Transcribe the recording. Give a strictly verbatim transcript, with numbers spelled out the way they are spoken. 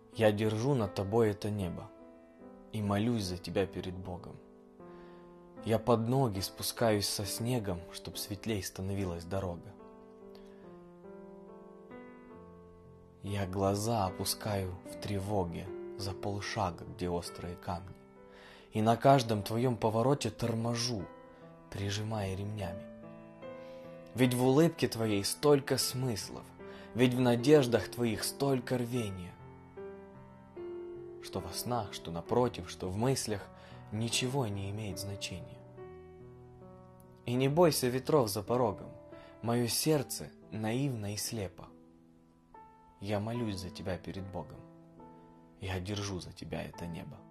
Я держу над тобой это небо и молюсь за тебя перед Богом. Я под ноги спускаюсь со снегом, чтоб светлей становилась дорога. Я глаза опускаю в тревоге за полшага, где острые камни, и на каждом твоем повороте торможу, прижимая ремнями. Ведь в улыбке твоей столько смыслов, ведь в надеждах твоих столько рвения, что во снах, что напротив, что в мыслях ничего не имеет значения. И не бойся ветров за порогом, мое сердце наивно и слепо. Я молюсь за тебя перед Богом, я держу за тебя это небо.